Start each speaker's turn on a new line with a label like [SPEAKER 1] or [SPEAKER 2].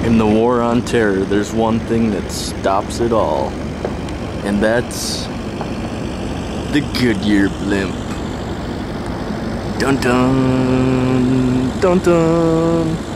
[SPEAKER 1] In the war on terror, there's one thing that stops it all, and that's the Goodyear blimp. Dun dun, dun dun.